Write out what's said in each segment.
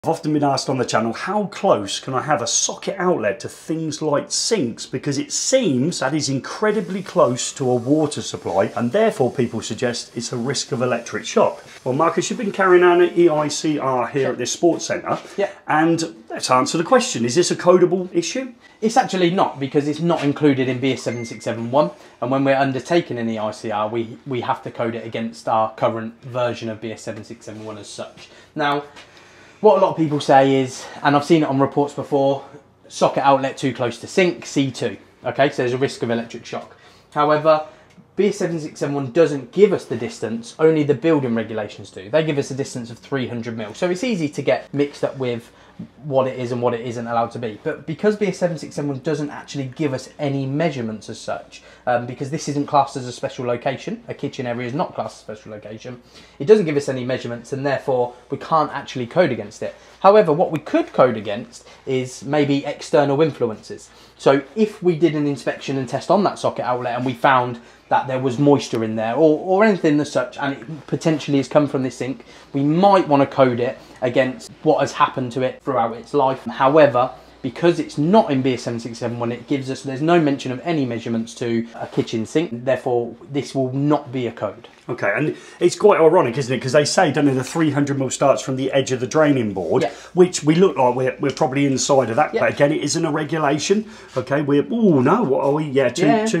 I've often been asked on the channel, how close can I have a socket outlet to things like sinks? Because it seems that is incredibly close to a water supply, and therefore people suggest it's a risk of electric shock. Well, Marcus, you've been carrying on an EICR here at this sports centre, and let's answer the question, is this a codable issue? It's actually not, because it's not included in BS 7671, and when we're undertaking an EICR, we have to code it against our current version of BS 7671 as such. Now, what a lot of people say is, and I've seen it on reports before, socket outlet too close to sink, C2. Okay, so there's a risk of electric shock. However, BS 7671 doesn't give us the distance, only the building regulations do. They give us a distance of 300 mil. So it's easy to get mixed up with what it is and what it isn't allowed to be. But because BS 7671 doesn't actually give us any measurements as such, because this isn't classed as a special location, a kitchen area is not classed as a special location, it doesn't give us any measurements, and therefore we can't actually code against it. However, what we could code against is maybe external influences. So if we did an inspection and test on that socket outlet and we found that there was moisture in there or anything as such, and it potentially has come from this sink, we might want to code it against what has happened to it throughout its life. However, because it's not in BS 7671, it gives us, there's no mention of any measurements to a kitchen sink, therefore this will not be a code. Okay, and it's quite ironic, isn't it? Because they say, don't know, the 300 mil starts from the edge of the draining board, which we look like we're probably inside of that. But again, it isn't a regulation. Okay, what are we? Yeah,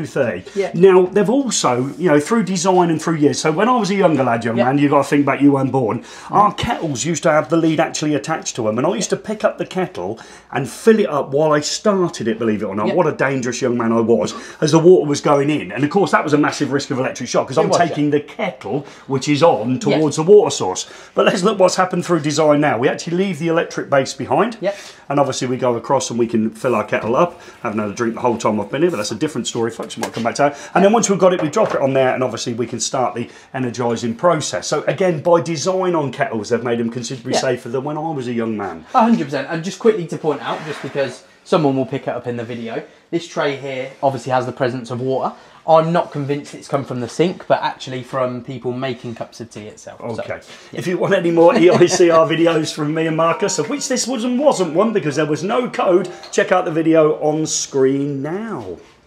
230. Now, they've also, you know, through design and through years, so when I was a younger lad, young man, you've got to think back, you weren't born, our kettles used to have the lead actually attached to them, and I used to pick up the kettle and fill it up while I started it, believe it or not. What a dangerous young man I was, as the water was going in. And of course, that was a massive risk of electric shock, because I'm taking the kettle, which is on, towards the water source. But let's look what's happened through design now. We actually leave the electric base behind, and obviously we go across and we can fill our kettle up, have another drink the whole time I've been here, but that's a different story, folks. We might come back to that. And then once we've got it, we drop it on there, and obviously we can start the energising process. So again, by design on kettles, they've made them considerably safer than when I was a young man. 100%. And just quickly to point out, just because someone will pick it up in the video, this tray here obviously has the presence of water. I'm not convinced it's come from the sink, but actually from people making cups of tea itself. Okay. So, if you want any more EICR videos from me and Marcus, of which this wasn't one because there was no code, check out the video on screen now.